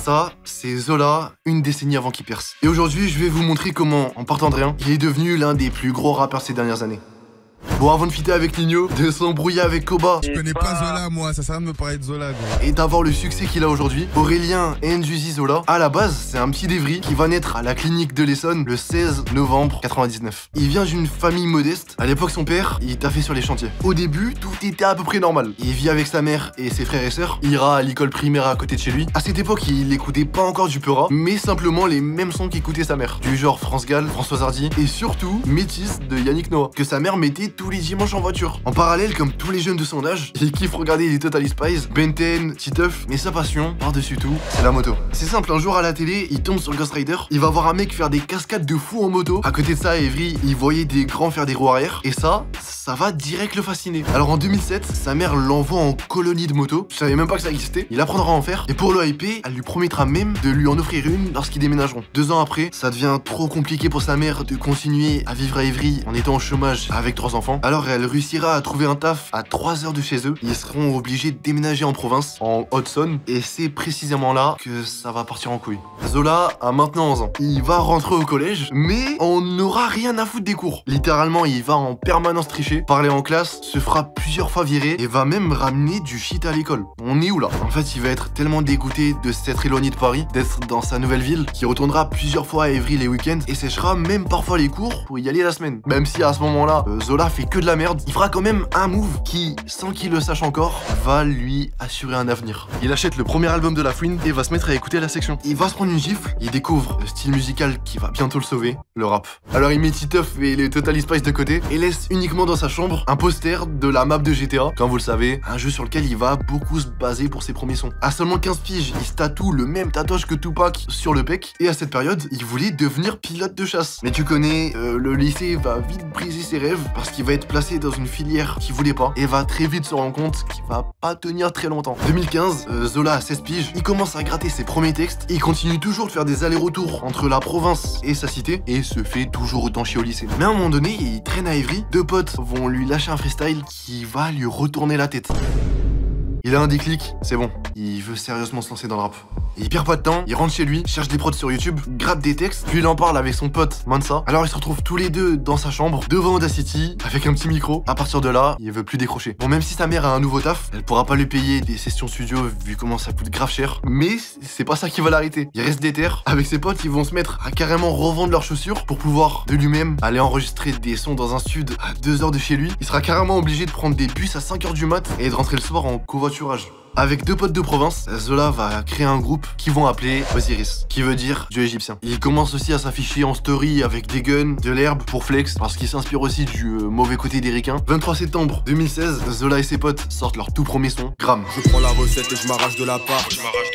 ça, c'est Zola, une décennie avant qu'il perce. Et aujourd'hui, je vais vous montrer comment, en partant de rien, il est devenu l'un des plus gros rappeurs ces dernières années. Bon, avant de fitter avec Nino, de s'embrouiller avec Koba, je connais pas Zola, moi, ça sert à rien de me parler de Zola, gros. Et d'avoir le succès qu'il a aujourd'hui, Aurélien Njuzi Zola, à la base, c'est un petit d'Evry qui va naître à la clinique de l'Essonne le 16 novembre 99. Il vient d'une famille modeste. À l'époque, son père, il taffait sur les chantiers. Au début, tout était à peu près normal. Il vit avec sa mère et ses frères et sœurs. Il ira à l'école primaire à côté de chez lui. À cette époque, il écoutait pas encore du Peura, mais simplement les mêmes sons qu'écoutait sa mère. Du genre France Gall, Françoise Hardy et surtout Métis de Yannick Noah, que sa mère mettait tous les dimanches en voiture. En parallèle, comme tous les jeunes de son âge, il kiffe regarder les Totally Spies, Ben 10, Titeuf, mais sa passion, par-dessus tout, c'est la moto. C'est simple, un jour à la télé, il tombe sur Ghost Rider, il va voir un mec faire des cascades de fou en moto. À côté de ça, à Evry, il voyait des grands faire des roues arrière, et ça va direct le fasciner. Alors en 2007, sa mère l'envoie en colonie de moto, je savais même pas que ça existait, il apprendra à en faire, et pour le hyper, elle lui promettra même de lui en offrir une lorsqu'ils déménageront. 2 ans après, ça devient trop compliqué pour sa mère de continuer à vivre à Evry en étant au chômage avec 3 enfants, alors elle réussira à trouver un taf à 3 heures de chez eux. Ils seront obligés de déménager en province, en Haute-Saône, et c'est précisément là que ça va partir en couille. Zola a maintenant 11 ans. Il va rentrer au collège, mais on n'aura rien à foutre des cours. Littéralement, il va en permanence tricher, parler en classe, se fera plusieurs fois virer, et va même ramener du shit à l'école. On est où là? En fait, il va être tellement dégoûté de s'être éloigné de Paris, d'être dans sa nouvelle ville, qu'il retournera plusieurs fois à Evry les week-ends, et séchera même parfois les cours pour y aller la semaine. Même si à ce moment-là, Zola fait que de la merde, il fera quand même un move qui, sans qu'il le sache encore, va lui assurer un avenir. Il achète le premier album de La Fouine et va se mettre à écouter La Section. Il va se prendre une gifle, il découvre le style musical qui va bientôt le sauver, le rap. Alors il met Titeuf et les Totally Spies de côté et laisse uniquement dans sa chambre un poster de la map de GTA, comme vous le savez, un jeu sur lequel il va beaucoup se baser pour ses premiers sons. À seulement 15 piges, il se tatoue le même tatouage que Tupac sur le pec, et à cette période, il voulait devenir pilote de chasse. Mais tu connais, le lycée va vite briser ses rêves parce qu'il va être placé dans une filière qu'il voulait pas et va très vite se rendre compte qu'il va pas tenir très longtemps. 2015, Zola a 16 piges, il commence à gratter ses premiers textes, il continue toujours de faire des allers-retours entre la province et sa cité et se fait toujours autant chier au lycée. Mais à un moment donné, il traîne à Evry, 2 potes vont lui lâcher un freestyle qui va lui retourner la tête. Il a un déclic, c'est bon, il veut sérieusement se lancer dans le rap. Il perd pas de temps, il rentre chez lui, cherche des prods sur YouTube, gratte des textes, puis il en parle avec son pote Mansa. Alors ils se retrouvent tous les deux dans sa chambre, devant Audacity, avec un petit micro. À partir de là, il veut plus décrocher. Bon, même si sa mère a un nouveau taf, elle pourra pas lui payer des sessions studio vu comment ça coûte grave cher. Mais c'est pas ça qui va l'arrêter. Il reste déter. Avec ses potes, ils vont se mettre à carrément revendre leurs chaussures pour pouvoir de lui-même aller enregistrer des sons dans un stud à 2 heures de chez lui. Il sera carrément obligé de prendre des bus à 5 heures du mat et de rentrer le soir en covoiturage. Avec 2 potes de province, Zola va créer un groupe qu'ils vont appeler Osiris, qui veut dire Dieu égyptien. Il commence aussi à s'afficher en story avec des guns, de l'herbe pour flex, parce qu'il s'inspire aussi du mauvais côté des ricains. 23 septembre 2016, Zola et ses potes sortent leur tout premier son, Gramme. Je prends la recette et je m'arrache de la part.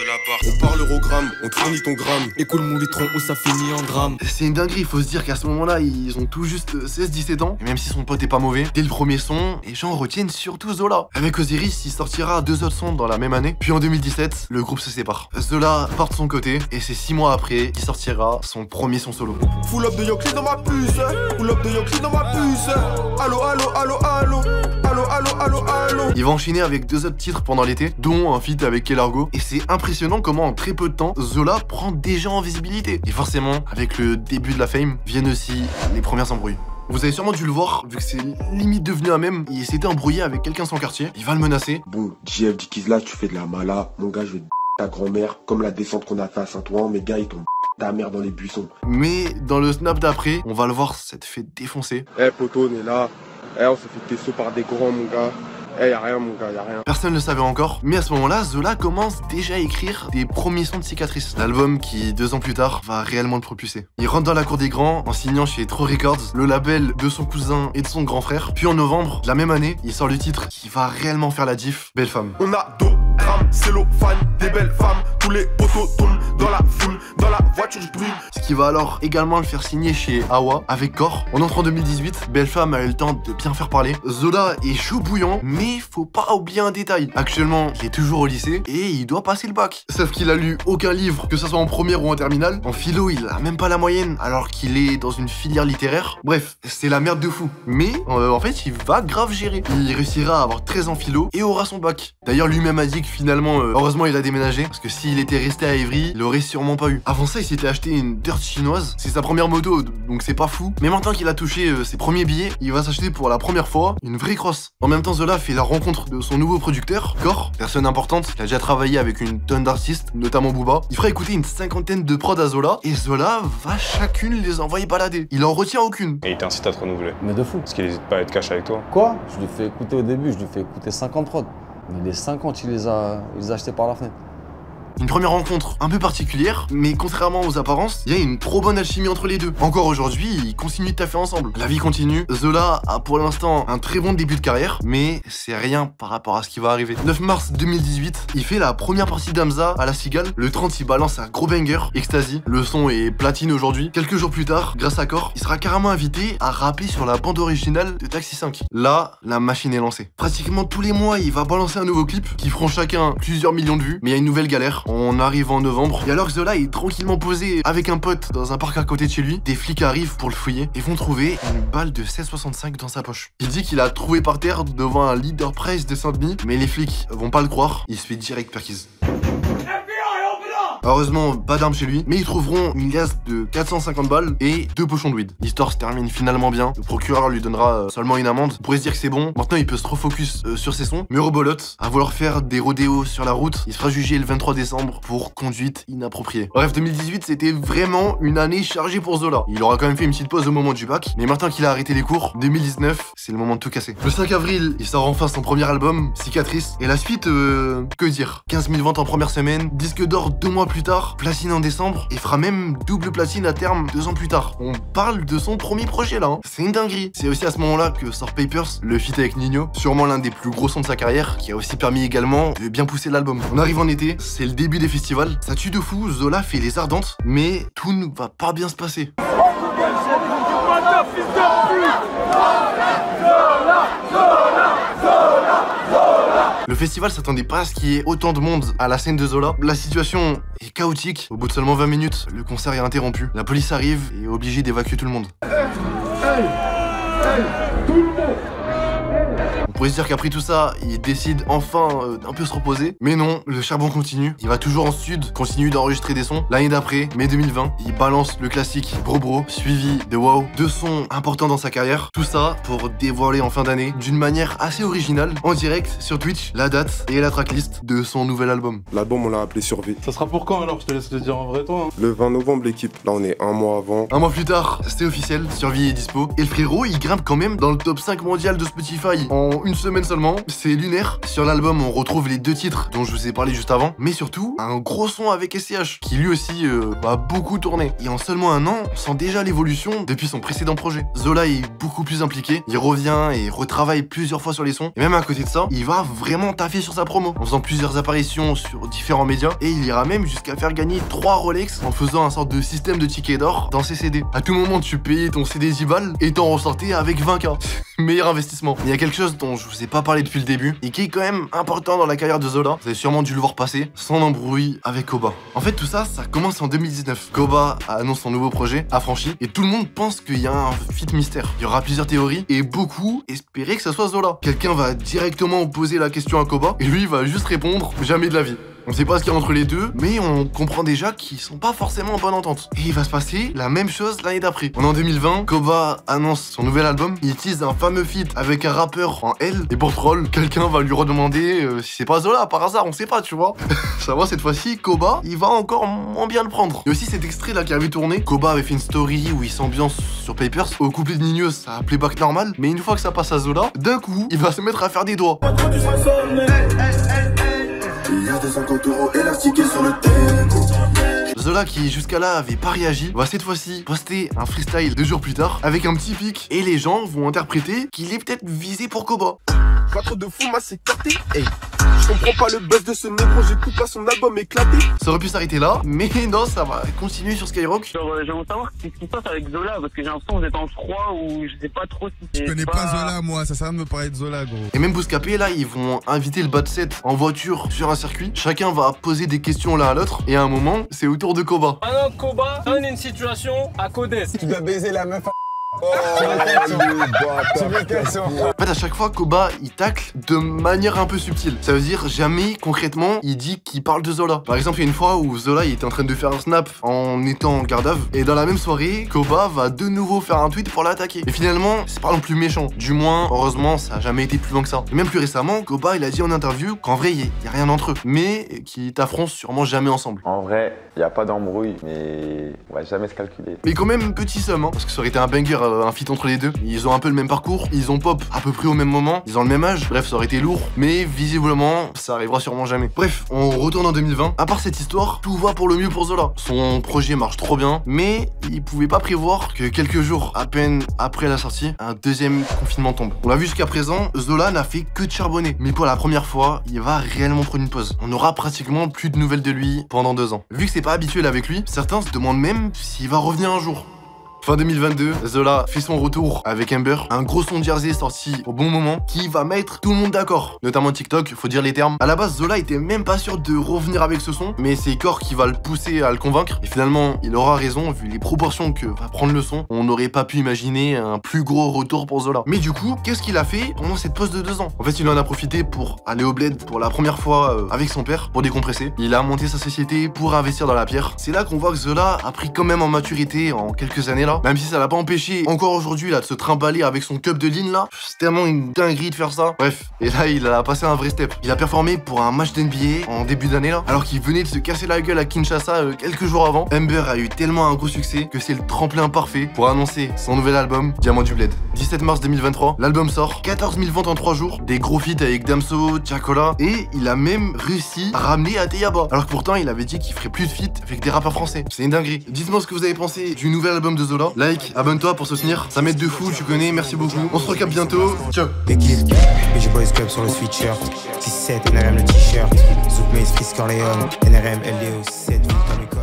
On parle eurogramme, on te fournit ton gramme. Écoute mon litron où ça finit en drame. C'est une dinguerie, il faut se dire qu'à ce moment-là, ils ont tout juste 16-17 ans. Et même si son pote est pas mauvais, dès le premier son, les gens retiennent surtout Zola. Avec Osiris, il sortira 2 autres sons dans la même année. Puis en 2017, le groupe se sépare. Zola part de son côté et c'est 6 mois après qu'il sortira son premier son solo. Full up de Yokli dans ma puce. Full up de Yokli dans ma puce. Allo, allo, allo, allo. Allo, allo, allo, allo. Il va enchaîner avec 2 autres titres pendant l'été, dont un feat avec Kelargo. Et c'est impressionnant comment en très peu de temps, Zola prend déjà en visibilité. Et forcément, avec le début de la fame, viennent aussi les premières embrouilles. Vous avez sûrement dû le voir, vu que c'est limite devenu un mème. Il s'était embrouillé avec quelqu'un de son quartier. Il va le menacer. Bon, JF Dikizla, tu fais de la mala. Mon gars, je vais ta grand-mère. Comme la descente qu'on a fait à Saint-Ouen, mes gars, ils tombent ta mère dans les buissons. Mais dans le snap d'après, on va le voir s'être fait défoncer. Eh, poteau, on est là. Eh, on s'est fait tesser par des grands, mon gars. Eh, y'a rien, mon gars, y'a rien. Personne ne le savait encore, mais à ce moment-là, Zola commence déjà à écrire des premiers sons de cicatrices. L'album qui, 2 ans plus tard, va réellement le propulser. Il rentre dans la cour des grands en signant chez Tro Records, le label de son cousin et de son grand frère. Puis en novembre, de la même année, il sort le titre qui va réellement faire la diff, Belle Femme. On a 2 grammes, cellophane, des belles femmes. Tous les poteaux tombent dans la foule, dans la voiture. voiture, je brûle. Ce qui va alors également le faire signer chez Awa avec Core. On entre en 2018, Belle Femme a eu le temps de bien faire parler. Zola est chaud bouillant, mais faut pas oublier un détail. Actuellement, il est toujours au lycée et il doit passer le bac. Sauf qu'il a lu aucun livre, que ce soit en première ou en terminale. En philo, il a même pas la moyenne, alors qu'il est dans une filière littéraire. Bref, c'est la merde de fou. Mais en fait, il va grave gérer. Il réussira à avoir 13 en philo et aura son bac. D'ailleurs, lui-même a dit que finalement, heureusement, il a déménagé, parce que s'il était resté à Évry, il l'aurait sûrement pas eu. Avant ça, il s'était acheté une Dirt chinoise. C'est sa première moto, donc c'est pas fou. Mais maintenant qu'il a touché ses premiers billets, il va s'acheter pour la première fois une vraie crosse. En même temps, Zola fait la rencontre de son nouveau producteur, Core, personne importante. Il a déjà travaillé avec une tonne d'artistes, notamment Booba. Il fera écouter une cinquantaine de prods à Zola, et Zola va chacune les envoyer balader. Il en retient aucune. Et il t'incite à te renouveler. Mais de fou. Parce qu'il hésite pas à être cash avec toi. Quoi? Je lui fais écouter au début, je lui fais écouter 50 prods. Mais les 50, il les a achetés par la fenêtre. Une première rencontre un peu particulière, mais contrairement aux apparences, il y a une trop bonne alchimie entre les deux. Encore aujourd'hui, ils continuent de taffer ensemble. La vie continue. Zola a pour l'instant un très bon début de carrière, mais c'est rien par rapport à ce qui va arriver. 9 mars 2018, il fait la première partie d'Hamza à la Cigale. Le 30, il balance un gros banger, Ecstasy. Le son est platine aujourd'hui. Quelques jours plus tard, grâce à Core, il sera carrément invité à rapper sur la bande originale de Taxi 5. Là, la machine est lancée. Pratiquement tous les mois, il va balancer un nouveau clip qui feront chacun plusieurs millions de vues, mais il y a une nouvelle galère. On arrive en novembre, et alors que Zola est tranquillement posé avec un pote dans un parc à côté de chez lui, des flics arrivent pour le fouiller et vont trouver une balle de 16,65 dans sa poche. Il dit qu'il a trouvé par terre devant un Leader Price de Saint-Denis, mais les flics vont pas le croire, il se fait direct perquise. Heureusement, pas d'armes chez lui, mais ils trouveront une liasse de 450 balles et 2 pochons de weed. L'histoire se termine finalement bien. Le procureur lui donnera seulement une amende. On pourrait se dire que c'est bon. Maintenant, il peut se refocus sur ses sons. Mais rebolote, à vouloir faire des rodéos sur la route, il sera jugé le 23 décembre pour conduite inappropriée. Bref, 2018, c'était vraiment une année chargée pour Zola. Il aura quand même fait une petite pause au moment du bac, mais maintenant qu'il a arrêté les cours, 2019, c'est le moment de tout casser. Le 5 avril, il sort enfin son premier album, Cicatrice. Et la suite, que dire? 15 000 ventes en première semaine, disque d'or 2 mois plus tard, platine en décembre, et fera même double platine à terme 2 ans plus tard. On parle de son premier projet là, hein. C'est une dinguerie. C'est aussi à ce moment-là que sort Papers, le feat avec Nino, sûrement l'un des plus gros sons de sa carrière, qui a aussi permis également de bien pousser l'album. On arrive en été, c'est le début des festivals, ça tue de fou, Zola fait les ardentes, mais tout ne va pas bien se passer. Le festival s'attendait pas à ce qu'il y ait autant de monde à la scène de Zola. La situation est chaotique. Au bout de seulement 20 minutes, le concert est interrompu. La police arrive et est obligée d'évacuer tout le monde. On pourrait se dire qu'après tout ça, il décide enfin d'un peu se reposer. Mais non, le charbon continue. Il va toujours en sud, continue d'enregistrer des sons. L'année d'après, mai 2020, il balance le classique Bro Bro, suivi de Wow. 2 sons importants dans sa carrière. Tout ça pour dévoiler en fin d'année, d'une manière assez originale, en direct sur Twitch, la date et la tracklist de son nouvel album. L'album, on l'a appelé Survie. Ça sera pour quand alors? Je te laisse le dire en vrai toi. Le 20 novembre, l'équipe. Là, on est un mois avant. Un mois plus tard, c'est officiel, Survie est dispo. Et le frérot, il grimpe quand même dans le top 5 mondial de Spotify en une semaine seulement. C'est lunaire. Sur l'album, on retrouve les 2 titres dont je vous ai parlé juste avant, mais surtout un gros son avec SCH qui lui aussi va beaucoup tourner. Et en seulement un an, on sent déjà l'évolution depuis son précédent projet. Zola est beaucoup plus impliqué, il revient et retravaille plusieurs fois sur les sons. Et même à côté de ça, il va vraiment taffer sur sa promo en faisant plusieurs apparitions sur différents médias, et il ira même jusqu'à faire gagner 3 Rolex en faisant un sorte de système de tickets d'or dans ses CD. À tout moment, tu payais ton CD 10 balles et t'en ressortais avec 20K. Meilleur investissement. Il y a quelque chose dont je vous ai pas parlé depuis le début et qui est quand même important dans la carrière de Zola. Vous avez sûrement dû le voir passer, son embrouille avec Koba. En fait, tout ça, ça commence en 2019. Koba annonce son nouveau projet, Affranchi, et tout le monde pense qu'il y a un feat mystère. Il y aura plusieurs théories et beaucoup espéraient que ça soit Zola. Quelqu'un va directement poser la question à Koba et lui va juste répondre jamais de la vie. On sait pas ce qu'il y a entre les deux, mais on comprend déjà qu'ils sont pas forcément en bonne entente. Et il va se passer la même chose l'année d'après. On est en 2020, Koba annonce son nouvel album, il tease un fameux feat avec un rappeur en L, et pour troll, quelqu'un va lui redemander si c'est pas Zola, par hasard, on sait pas, tu vois. Ça va, cette fois-ci, Koba, il va encore moins bien le prendre. Et aussi cet extrait là qui avait tourné, Koba avait fait une story où il s'ambiance sur Papers, au couplet de Nino, ça a playback normal, mais une fois que ça passe à Zola, d'un coup, il va se mettre à faire des doigts. Il y a des 50 € élastiqués sur le déco. Zola, qui jusqu'à là avait pas réagi, va cette fois-ci poster un freestyle 2 jours plus tard avec un petit pic, et les gens vont interpréter qu'il est peut-être visé pour Koba. Pas trop de fou, m'a s'écarté. Hey. Je comprends pas le buzz de ce négro, j'écoute pas son album éclaté. Ça aurait pu s'arrêter là, mais non, ça va continuer sur Skyrock. Genre, j'aimerais savoir ce qui se passe avec Zola, parce que j'ai l'impression que vous êtes en froid ou je sais pas trop si c'est. Je connais pas Zola, moi, ça sert à rien de me parler de Zola, gros. Et même Bouscapé, là, ils vont inviter le bas de 7 en voiture sur un circuit. Chacun va poser des questions l'un à l'autre. Et à un moment, c'est au tour de Koba. Maintenant, Koba donne une situation à Codez. Tu dois baiser la meuf. Oh, en fait, à chaque fois, Koba, il tacle de manière un peu subtile. Ça veut dire, jamais, concrètement, il dit qu'il parle de Zola. Par exemple, il y a une fois où Zola, il était en train de faire un snap en étant en garde à vue. Et dans la même soirée, Koba va de nouveau faire un tweet pour l'attaquer. Et finalement, c'est pas non plus méchant. Du moins, heureusement, ça a jamais été plus loin que ça. Et même plus récemment, Koba, il a dit en interview qu'en vrai, il y a rien entre eux. Mais qu'ils t'affrontent sûrement jamais ensemble. En vrai, il y a pas d'embrouille, mais on va jamais se calculer. Mais quand même, petit somme, hein, parce que ça aurait été un banger, un feat entre les deux. Ils ont un peu le même parcours, ils ont pop à peu près au même moment, ils ont le même âge, bref, ça aurait été lourd, mais visiblement, ça arrivera sûrement jamais. Bref, on retourne en 2020. À part cette histoire, tout va pour le mieux pour Zola. Son projet marche trop bien, mais il pouvait pas prévoir que quelques jours à peine après la sortie, un deuxième confinement tombe. On l'a vu jusqu'à présent, Zola n'a fait que de charbonner, mais pour la première fois, il va réellement prendre une pause. On aura pratiquement plus de nouvelles de lui pendant 2 ans. Vu que c'est pas habituel avec lui, certains se demandent même s'il va revenir un jour. Fin 2022, Zola fait son retour avec Amber, un gros son de Jersey sorti au bon moment qui va mettre tout le monde d'accord, notamment TikTok, faut dire les termes. À la base, Zola était même pas sûr de revenir avec ce son, mais c'est Cor qui va le pousser à le convaincre. Et finalement, il aura raison, vu les proportions que va prendre le son, on n'aurait pas pu imaginer un plus gros retour pour Zola. Mais du coup, qu'est-ce qu'il a fait pendant cette pause de 2 ans? En fait, il en a profité pour aller au bled pour la première fois avec son père, pour décompresser. Il a monté sa société pour investir dans la pierre. C'est là qu'on voit que Zola a pris quand même en maturité en quelques années là. Même si ça l'a pas empêché encore aujourd'hui là de se trimballer avec son cup de ligne là. C'est tellement une dinguerie de faire ça. Bref, et là il a passé un vrai step. Il a performé pour un match d'NBA en début d'année là, alors qu'il venait de se casser la gueule à Kinshasa quelques jours avant. Amber a eu tellement un gros succès que c'est le tremplin parfait pour annoncer son nouvel album Diamant du Bled. 17 mars 2023, l'album sort, 14 000 ventes en 3 jours, des gros feats avec Damso, Jacola, et il a même réussi à ramener Ateyaba. Alors que pourtant il avait dit qu'il ferait plus de feats avec des rappeurs français. C'est une dinguerie. Dites-moi ce que vous avez pensé du nouvel album de Zola. Like, abonne-toi pour soutenir, ça m'aide de fou, tu connais, merci beaucoup. On se recapte bientôt, ciao. Équipe, PG Boys Club sur le sweatshirt. 6-7, NRM le t-shirt. Zouk Maze, Frisk Orléans, NRM, LDO, 7,